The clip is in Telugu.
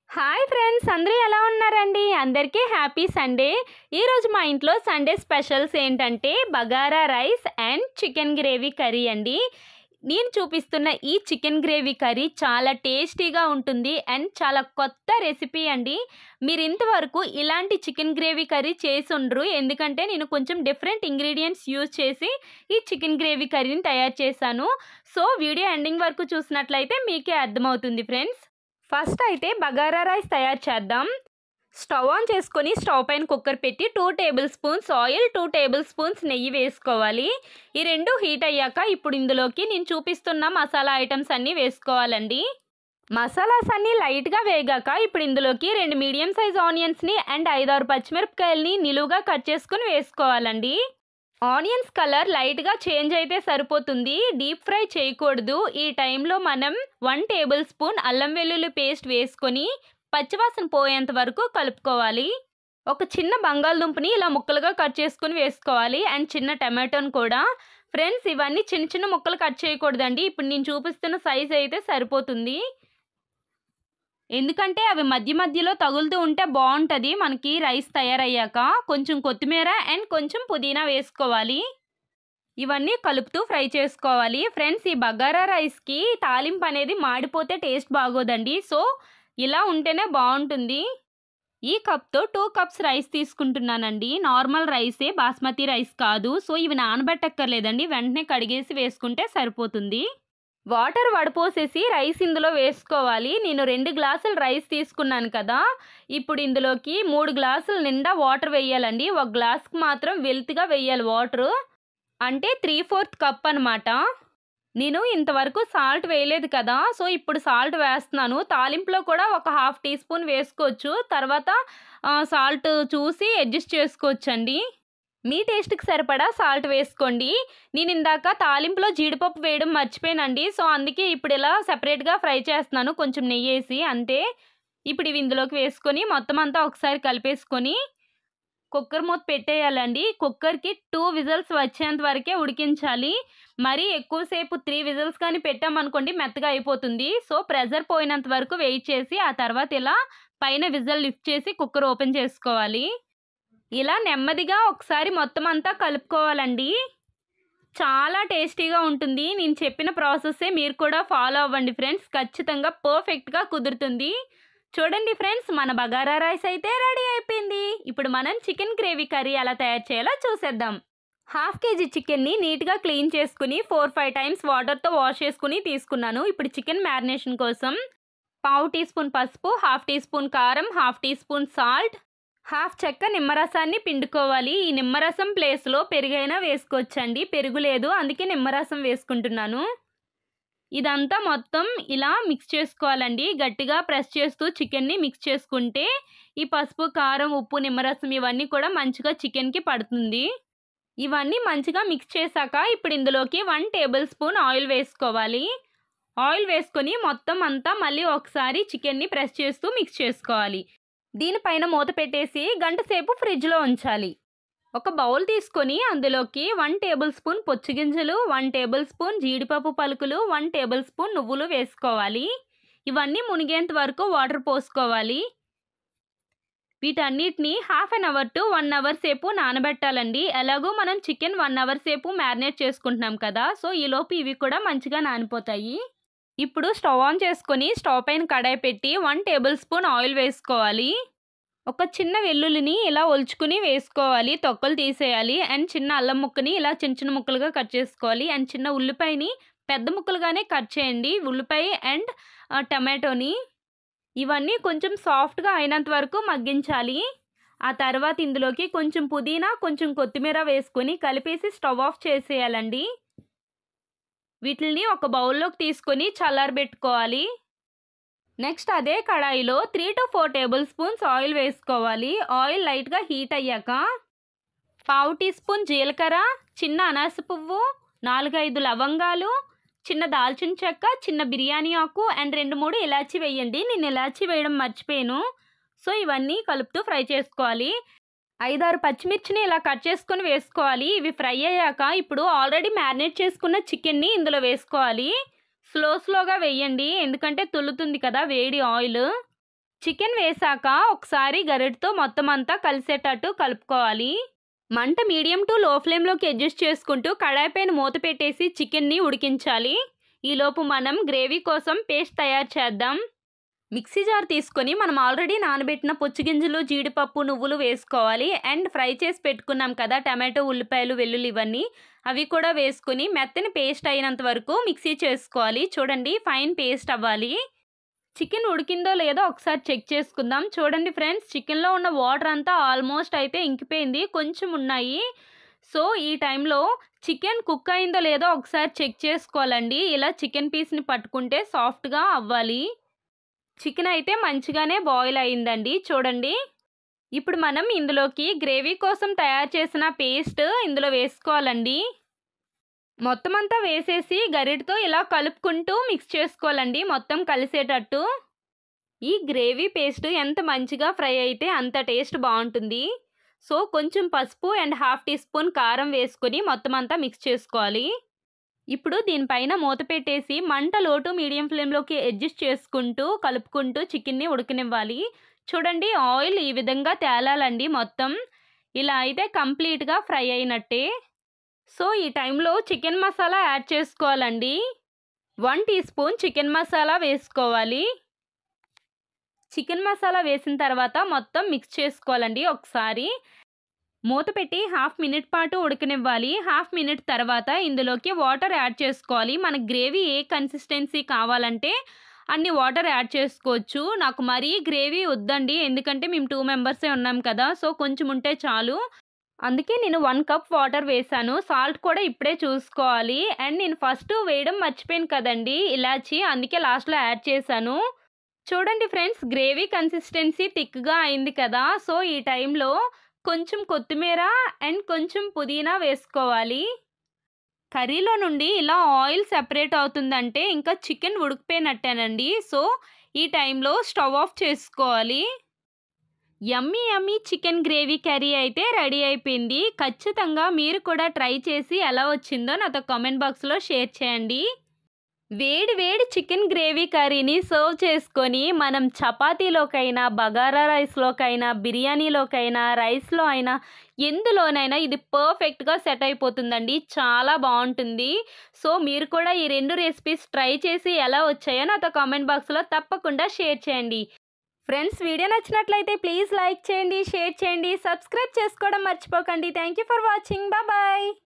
హాయ్ ఫ్రెండ్స్, అందరూ ఎలా ఉన్నారండి? అందరికీ హ్యాపీ సండే. ఈరోజు మా ఇంట్లో సండే స్పెషల్స్ ఏంటంటే bagara rice and chicken gravy curry అండి. నేను చూపిస్తున్న ఈ చికెన్ గ్రేవీ కర్రీ చాలా టేస్టీగా ఉంటుంది అండ్ చాలా కొత్త రెసిపీ అండి. మీరు ఇంతవరకు ఇలాంటి చికెన్ గ్రేవీ కర్రీ చేసి ఉండరు, ఎందుకంటే నేను కొంచెం డిఫరెంట్ ఇంగ్రీడియంట్స్ యూజ్ చేసి ఈ చికెన్ గ్రేవీ కర్రీని తయారు చేశాను. సో వీడియో ఎండింగ్ వరకు చూసినట్లయితే మీకే అర్థమవుతుంది ఫ్రెండ్స్. ఫస్ట్ అయితే బగారా రైస్ తయారు చేద్దాం. స్టవ్ ఆన్ చేసుకొని స్టవ్ పైన కుక్కర్ పెట్టి 2 tablespoons oil, 2 tablespoons నెయ్యి వేసుకోవాలి. ఈ రెండు హీట్ అయ్యాక ఇప్పుడు ఇందులోకి నేను చూపిస్తున్న మసాలా ఐటమ్స్ అన్నీ వేసుకోవాలండి. మసాలాస్ అన్నీ లైట్గా వేగాక ఇప్పుడు ఇందులోకి 2 మీడియం సైజ్ ఆనియన్స్ని అండ్ 5-6 పచ్చిమిరపకాయలని నిలువుగా కట్ చేసుకుని వేసుకోవాలండి. ఆనియన్స్ కలర్ లైట్గా చేంజ్ అయితే సరిపోతుంది, డీప్ ఫ్రై చేయకూడదు. ఈ టైంలో మనం 1 టేబుల్ స్పూన్ అల్లం వెల్లుల్లి పేస్ట్ వేసుకొని పచ్చివాసన పోయేంత వరకు కలుపుకోవాలి. ఒక చిన్న బంగాళదుంపని ఇలా ముక్కలుగా కట్ చేసుకుని వేసుకోవాలి అండ్ చిన్న టమాటోని కూడా. ఫ్రెండ్స్, ఇవన్నీ చిన్న చిన్న ముక్కలు కట్ చేయకూడదండి. ఇప్పుడు నేను చూపిస్తున్న సైజ్ అయితే సరిపోతుంది, ఎందుకంటే అవి మధ్య మధ్యలో తగులుతూ ఉంటే బాగుంటుంది మనకి రైస్ తయారయ్యాక. కొంచెం కొత్తిమీర అండ్ కొంచెం పుదీనా వేసుకోవాలి. ఇవన్నీ కలుపుతూ ఫ్రై చేసుకోవాలి. ఫ్రెండ్స్, ఈ బగారా రైస్కి తాలింపు అనేది మాడిపోతే టేస్ట్ బాగోదండి, సో ఇలా ఉంటేనే బాగుంటుంది. ఈ కప్తో 2 కప్స్ రైస్ తీసుకుంటున్నానండి. నార్మల్ రైసే, బాస్మతి రైస్ కాదు. సో ఇవి నానబెట్టక్కర్లేదండి, వెంటనే కడిగేసి వేసుకుంటే సరిపోతుంది. వాటర్ వడపోసేసి రైస్ ఇందులో వేసుకోవాలి. నేను 2 గ్లాసులు రైస్ తీసుకున్నాను కదా, ఇప్పుడు ఇందులోకి 3 గ్లాసుల నిండా వాటర్ వేయాలండి. ఒక గ్లాస్కి మాత్రం వెల్తిగా వేయాలి వాటరు, అంటే 3/4 కప్ అనమాట. నేను ఇంతవరకు సాల్ట్ వేయలేదు కదా, సో ఇప్పుడు సాల్ట్ వేస్తున్నాను. తాలింపులో కూడా ఒక 1/2 టీ స్పూన్ వేసుకోవచ్చు, తర్వాత సాల్ట్ చూసి అడ్జస్ట్ చేసుకోవచ్చండి. మీ టేస్ట్కి సరిపడా సాల్ట్ వేసుకోండి. నేను ఇందాక తాలింపులో జీడిపప్పు వేయడం మర్చిపోయానండి, సో అందుకే ఇప్పుడు ఇలా సెపరేట్గా ఫ్రై చేస్తున్నాను, కొంచెం నెయ్యి వేసి అంతే. ఇప్పుడు ఇవి ఇందులోకి వేసుకొని మొత్తం అంతా ఒకసారి కలిపేసుకొని కుక్కర్ మూత పెట్టేయాలండి. కుక్కర్కి 2 విజిల్స్ వచ్చేంత వరకే ఉడికించాలి. మరీ ఎక్కువసేపు 3 విజిల్స్ కానీ పెట్టామనుకోండి మెత్తగా అయిపోతుంది. సో ప్రెజర్ పోయినంత వరకు వెయిట్ చేసి ఆ తర్వాత ఇలా పైన విజిల్ లిఫ్ట్ చేసి కుక్కర్ ఓపెన్ చేసుకోవాలి. ఇలా నెమ్మదిగా ఒకసారి మొత్తం అంతా కలుపుకోవాలండి. చాలా టేస్టీగా ఉంటుంది. నేను చెప్పిన ప్రాసెస్సే మీరు కూడా ఫాలో అవ్వండి ఫ్రెండ్స్, ఖచ్చితంగా పర్ఫెక్ట్గా కుదురుతుంది. చూడండి ఫ్రెండ్స్, మన బగారా రైస్ అయితే రెడీ అయిపోయింది. ఇప్పుడు మనం చికెన్ గ్రేవీ కర్రీ ఎలా తయారు చేయాలో చూసేద్దాం. 1/2 కేజీ చికెన్ని నీట్గా క్లీన్ చేసుకుని 4-5 టైమ్స్ వాటర్తో వాష్ చేసుకుని తీసుకున్నాను. ఇప్పుడు చికెన్ మ్యారినేషన్ కోసం 1/2 టీ స్పూన్ పసుపు, 1/2 టీ స్పూన్ కారం, 1/2 టీ స్పూన్ సాల్ట్, 1/2 చెక్క నిమ్మరసాన్ని పిండుకోవాలి. ఈ నిమ్మరసం ప్లేస్లో పెరుగైనా వేసుకోవచ్చండి, పెరుగు లేదు అందుకే నిమ్మరసం వేసుకుంటున్నాను. ఇదంతా మొత్తం ఇలా మిక్స్ చేసుకోవాలండి. గట్టిగా ప్రెస్ చేస్తూ చికెన్ని మిక్స్ చేసుకుంటే ఈ పసుపు, కారం, ఉప్పు, నిమ్మరసం ఇవన్నీ కూడా మంచిగా చికెన్కి పడుతుంది. ఇవన్నీ మంచిగా మిక్స్ చేశాక ఇప్పుడు ఇందులోకి 1 టేబుల్ స్పూన్ ఆయిల్ వేసుకోవాలి. ఆయిల్ వేసుకొని మొత్తం అంతా మళ్ళీ ఒకసారి చికెన్ని ప్రెస్ చేస్తూ మిక్స్ చేసుకోవాలి. దీనిపైన మూత పెట్టేసి గంట సేపు ఫ్రిడ్జ్లో ఉంచాలి. ఒక బౌల్ తీసుకొని అందులోకి 1 టేబుల్ స్పూన్ పొచ్చిగింజలు, 1 టేబుల్ స్పూన్ జీడిపప్పు పలుకులు, 1 టేబుల్ స్పూన్ నువ్వులు వేసుకోవాలి. ఇవన్నీ మునిగేంత వరకు వాటర్ పోసుకోవాలి. వీటన్నిటిని 1/2 అవర్ టు 1 అవర్ సేపు నానబెట్టాలండి. ఎలాగో మనం చికెన్ 1 అవర్ సేపు మ్యారినేట్ చేసుకుంటున్నాం కదా, సో ఈలోపు ఇవి కూడా మంచిగా నానిపోతాయి. ఇప్పుడు స్టవ్ ఆన్ చేసుకొని స్టవ్ పైన కడాయి పెట్టి 1 టేబుల్ స్పూన్ ఆయిల్ వేసుకోవాలి. ఒక చిన్న వెల్లుల్లిని ఇలా ఒలుచుకుని వేసుకోవాలి, తొక్కలు తీసేయాలి. అండ్ చిన్న అల్లం ముక్కని ఇలా చిన్న చిన్న ముక్కలుగా కట్ చేసుకోవాలి. అండ్ చిన్న ఉల్లిపాయని పెద్ద ముక్కలుగానే కట్ చేయండి, ఉల్లిపాయ అండ్ టమాటోని. ఇవన్నీ కొంచెం సాఫ్ట్గా అయినంత వరకు మగ్గించాలి. ఆ తర్వాత ఇందులోకి కొంచెం పుదీనా, కొంచెం కొత్తిమీర వేసుకొని కలిపేసి స్టవ్ ఆఫ్ చేసేయాలండి. వీటిని ఒక బౌల్లోకి తీసుకొని చల్లారబెట్టుకోవాలి. నెక్స్ట్ అదే కడాయిలో 3 to 4 టేబుల్ స్పూన్స్ ఆయిల్ వేసుకోవాలి. ఆయిల్ లైట్గా హీట్ అయ్యాక 1/2 టీ స్పూన్ జీలకర్ర, చిన్న అనాస పువ్వు, 4-5 లవంగాలు, చిన్న దాల్చిన చెక్క, చిన్న బిర్యానీ ఆకు అండ్ 2-3 ఇలాచీ వేయండి. నేను ఇలాచీ వేయడం మర్చిపోయాను. సో ఇవన్నీ కలుపుతూ ఫ్రై చేసుకోవాలి. 5-6 పచ్చిమిర్చిని ఇలా కట్ చేసుకొని వేసుకోవాలి. ఇవి ఫ్రై అయ్యాక ఇప్పుడు ఆల్రెడీ మ్యారినేట్ చేసుకున్న చికెన్ని ఇందులో వేసుకోవాలి. స్లోగా వేయండి, ఎందుకంటే తుల్లుతుంది కదా వేడి ఆయిల్. చికెన్ వేశాక ఒకసారి గరిటెతో మొత్తం అంతా కలిసేటట్టు కలుపుకోవాలి. మంట మీడియం టు లో ఫ్లేమ్లోకి అడ్జస్ట్ చేసుకుంటూ కడాయి పైన మూత పెట్టేసి చికెన్ని ఉడికించాలి. ఈలోపు మనం గ్రేవీ కోసం పేస్ట్ తయారు చేద్దాం. మిక్సీ జార్ తీసుకొని మనం ఆల్రెడీ నానబెట్టిన పుచ్చిగింజలు, జీడిపప్పు, నువ్వులు వేసుకోవాలి. అండ్ ఫ్రై చేసి పెట్టుకున్నాం కదా టమాటో, ఉల్లిపాయలు, వెల్లుల్లి ఇవన్నీ, అవి కూడా వేసుకుని మెత్తని పేస్ట్ అయినంత వరకు మిక్సీ చేసుకోవాలి. చూడండి, ఫైన్ పేస్ట్ అవ్వాలి. చికెన్ ఉడికిందో లేదో ఒకసారి చెక్ చేసుకుందాం. చూడండి ఫ్రెండ్స్, చికెన్లో ఉన్న వాటర్ అంతా ఆల్మోస్ట్ అయితే ఇంకిపోయింది, కొంచెం ఉన్నాయి. సో ఈ టైంలో చికెన్ కుక్ అయిందో లేదో ఒకసారి చెక్ చేసుకోవాలండి. ఇలా చికెన్ పీస్ని పట్టుకుంటే సాఫ్ట్గా అవ్వాలి. చికెన్ అయితే మంచిగానే బాయిల్ అయిందండి. చూడండి, ఇప్పుడు మనం ఇందులోకి గ్రేవీ కోసం తయారు చేసిన పేస్ట్ ఇందులో వేసుకోవాలండి. మొత్తం అంతా వేసేసి గరిటెతో ఇలా కలుపుకుంటూ మిక్స్ చేసుకోవాలండి మొత్తం కలిసేటట్టు. ఈ గ్రేవీ పేస్ట్ ఎంత మంచిగా ఫ్రై అయితే అంత టేస్ట్ బాగుంటుంది. సో కొంచెం పసుపు అండ్ హాఫ్ టీ స్పూన్ కారం వేసుకొని మొత్తం అంతా మిక్స్ చేసుకోవాలి. ఇప్పుడు దీనిపైన మూత పెట్టేసి మంట లో టు మీడియం ఫ్లేమ్లోకి అడ్జస్ట్ చేసుకుంటూ కలుపుకుంటూ చికెన్ని ఉడకనివ్వాలి. చూడండి, ఆయిల్ ఈ విధంగా తేలాలండి మొత్తం. ఇలా అయితే కంప్లీట్గా ఫ్రై అయినట్టే. సో ఈ టైంలో చికెన్ మసాలా యాడ్ చేసుకోవాలండి. 1 టీ స్పూన్ చికెన్ మసాలా వేసుకోవాలి. చికెన్ మసాలా వేసిన తర్వాత మొత్తం మిక్స్ చేసుకోవాలండి ఒకసారి. మూత పెట్టి హాఫ్ మినిట్ పాటు ఉడకనివ్వాలి. హాఫ్ మినిట్ తర్వాత ఇందులోకి వాటర్ యాడ్ చేసుకోవాలి. మనకు గ్రేవీ ఏ కన్సిస్టెన్సీ కావాలంటే అన్ని వాటర్ యాడ్ చేసుకోవచ్చు. నాకు మరీ గ్రేవీ వద్దండి, ఎందుకంటే మేము 2 మెంబర్సే ఉన్నాం కదా. సో కొంచెం ఉంటే చాలు. అందుకే నేను 1 కప్ వాటర్ వేసాను. సాల్ట్ కూడా ఇప్పుడే చూసుకోవాలి. అండ్ నేను ఫస్ట్ వేయడం మర్చిపోయాను కదండి ఇలాచి, అందుకే లాస్ట్లో యాడ్ చేశాను. చూడండి ఫ్రెండ్స్, గ్రేవీ కన్సిస్టెన్సీ థిక్గా అయింది కదా. సో ఈ టైంలో కొంచెం కొత్తిమీర అండ్ కొంచెం పుదీనా వేసుకోవాలి. కర్రీలో నుండి ఇలా ఆయిల్ సెపరేట్ అవుతుందంటే ఇంకా చికెన్ ఉడికిపోయినట్టేనండి. సో ఈ టైంలో స్టవ్ ఆఫ్ చేసుకోవాలి. Yummy yummy chicken gravy curry అయితే రెడీ అయిపోయింది. ఖచ్చితంగా మీరు కూడా ట్రై చేసి ఎలా వచ్చిందో నాతో కామెంట్ బాక్స్లో షేర్ చేయండి. వేడి వేడి చికెన్ గ్రేవీ కర్రీని సర్వ్ చేసుకొని మనం చపాతీలోకైనా, బగారా రైస్లోకైనా, బిర్యానీలోకైనా, రైస్లో అయినా, ఎందులోనైనా ఇది పర్ఫెక్ట్గా సెట్ అయిపోతుందండి. చాలా బాగుంటుంది. సో మీరు కూడా ఈ 2 రెసిపీస్ ట్రై చేసి ఎలా వచ్చాయో నాతో కామెంట్ బాక్స్లో తప్పకుండా షేర్ చేయండి. ఫ్రెండ్స్, వీడియో నచ్చినట్లయితే ప్లీజ్ లైక్ చేయండి, షేర్ చేయండి, సబ్స్క్రైబ్ చేసుకోవడం మర్చిపోకండి. Thank you for watching. Bye.